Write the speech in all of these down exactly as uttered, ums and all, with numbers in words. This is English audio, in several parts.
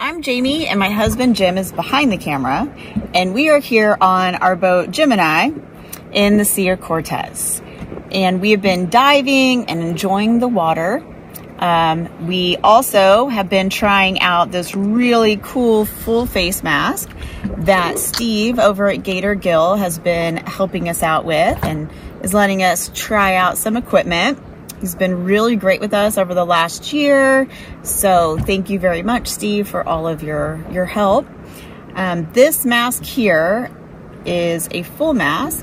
I'm Jamie, and my husband Jim is behind the camera, and we are here on our boat Gemini in the Sea of Cortez. And we have been diving and enjoying the water. Um, we also have been trying out this really cool full face mask that Steve over at Gator Gill has been helping us out with and is letting us try out some equipment. He's been really great with us over the last year. So thank you very much, Steve, for all of your, your help. Um, this mask here is a full mask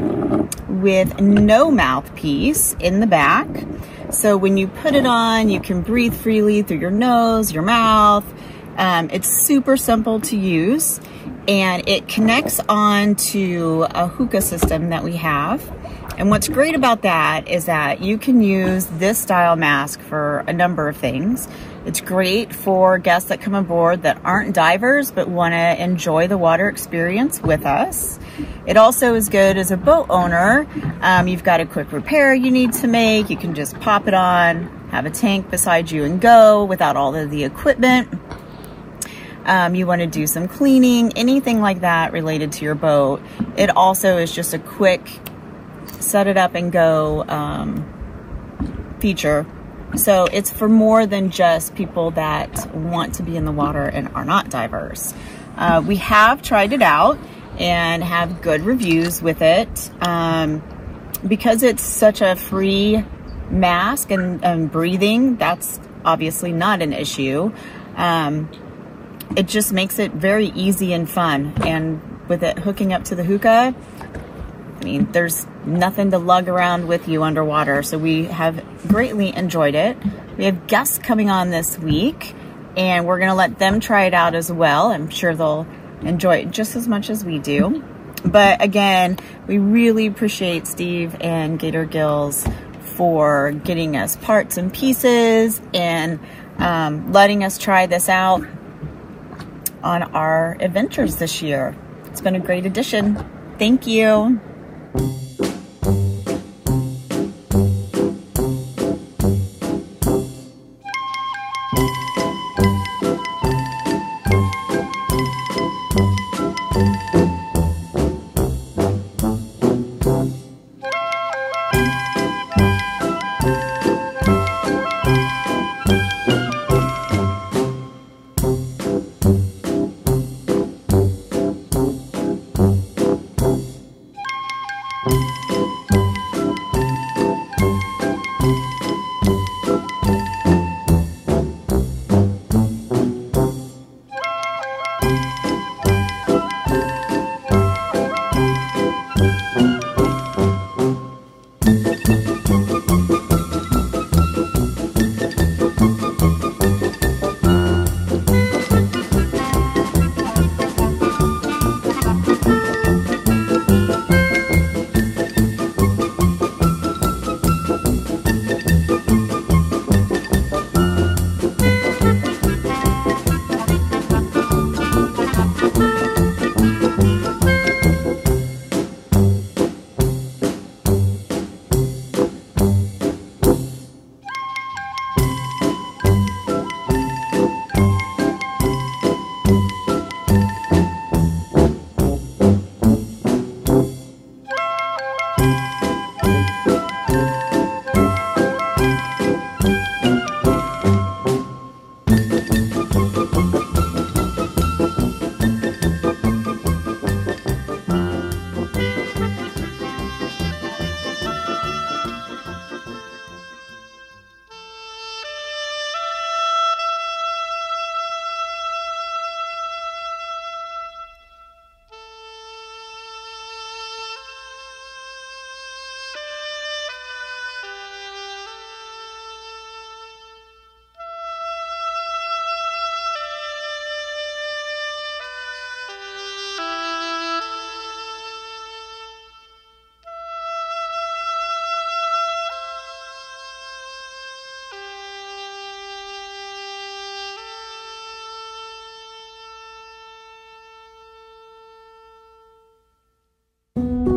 with no mouthpiece in the back. So when you put it on, you can breathe freely through your nose, your mouth. Um, it's super simple to use, and it connects on to a hookah system that we have. And what's great about that is that you can use this style mask for a number of things. It's great for guests that come aboard that aren't divers but want to enjoy the water experience with us. It also is good as a boat owner. Um, you've got a quick repair you need to make. You can just pop it on, have a tank beside you and go without all of the equipment. Um, you want to do some cleaning, anything like that related to your boat. It also is just a quick set it up and go um, feature. So it's for more than just people that want to be in the water and are not divers. Uh, we have tried it out and have good reviews with it. Um, because it's such a free mask and, and breathing, that's obviously not an issue. Um, it just makes it very easy and fun. And with it hooking up to the hookah, I mean, there's nothing to lug around with you underwater. So we have greatly enjoyed it. We have guests coming on this week, and we're going to let them try it out as well. I'm sure they'll enjoy it just as much as we do. But again, we really appreciate Steve and Gator Gills for getting us parts and pieces and um, letting us try this out on our adventures this year. It's been a great addition. Thank you. Thank you.